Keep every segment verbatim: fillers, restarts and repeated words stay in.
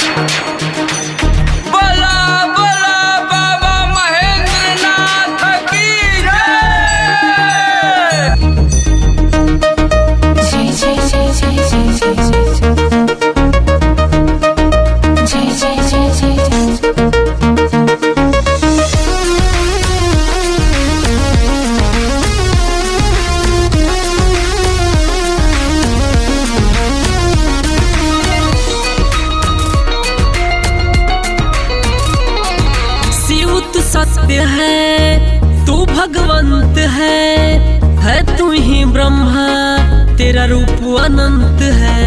सत्य है तू भगवंत है, है तू ही ब्रह्मा तेरा रूप अनंत है।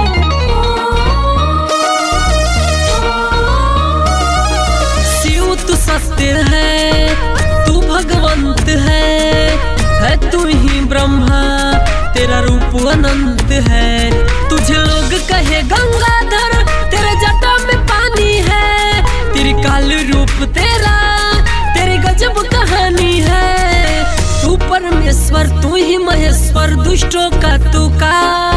शिव तू सत्य है तू भगवंत है, है तू ही ब्रह्मा तेरा रूप अनंत है। तुझे लोग कहे गंगाधर तेरे जटा में पानी है, तेरी काल रूप तेरा तेरी गजब कहानी है। तू परमेश्वर तू ही महेश्वर दुष्टों का तू का।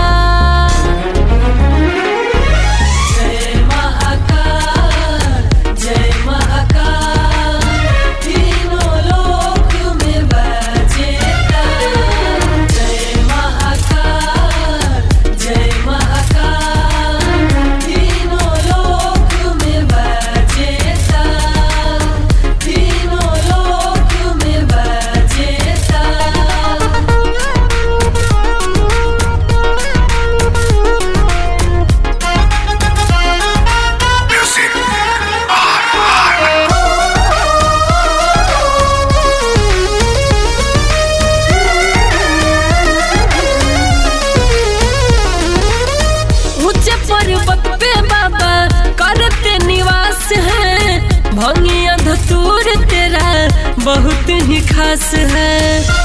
पर्वत पे बाबा करते निवास है, भंगिया धतूर तेरा बहुत ही खास है।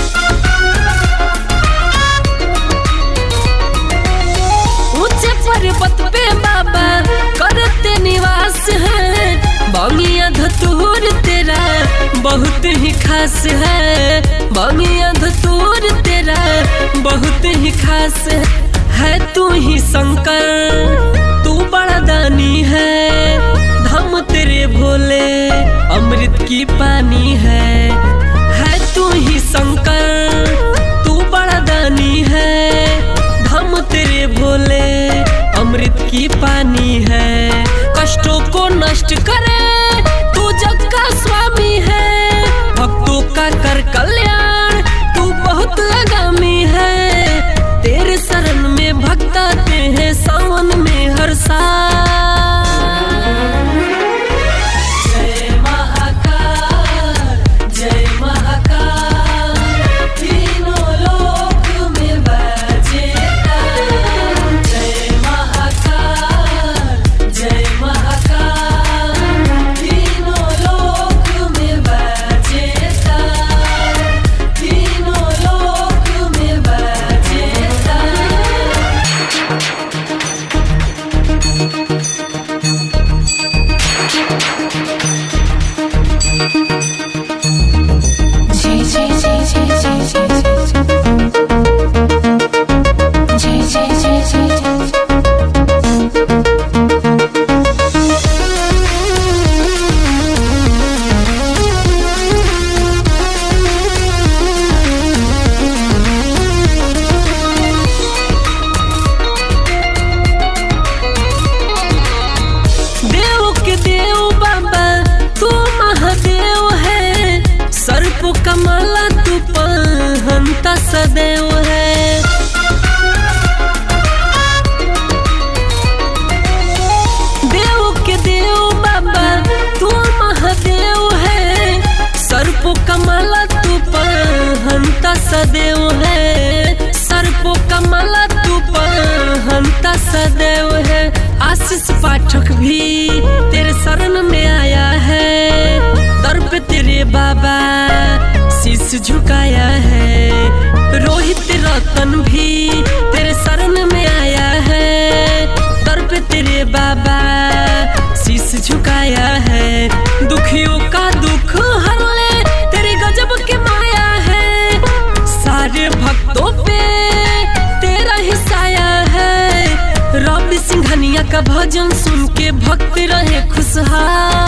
ऊंचे पर्वत पे बाबा करते निवास है, भंगिया धतूर तेरा बहुत ही खास है। भंगिया धतूर तेरा बहुत ही खास है, है तू ही शंकर तू बड़ा दानी है। धाम तेरे भोले अमृत की पानी है, है तू ही शंकर तू बड़ा दानी है। धाम तेरे भोले अमृत की पानी है, कष्टों को नष्ट करे तू जग का स्वामी है। भक्तों का कर कल्याण तू बहुत आगामी है, तेरे शरण में भक्त आते हैं सावन में हर साल। जय महाकाल जय महाकाल तीनों लोक में बजेता। जय महाकाल जय महाकाल तीनों लोक में बजेता, तीनों लोक में बजेता। कमला तू पहनता सदैव है, देव के देव बाबा तू महादेव है। सर्पो कमला तू पहनता सदैव है, सर्पो कमला तू पहनता सदैव है। आशीष पाठक भी तेरे शरण में आया है, दर पे तेरे बाबा शीश झुकाया है। रोहित रतन भी तेरे शरण में आया है, दर पे तेरे बाबा शीश झुकाया है। दुखियों का दुख हर ले तेरे गजब के माया है, सारे भक्तों पे तेरा ही साया है। रवि सिंघनिया का भजन सुन के भक्त रहे खुशहाल।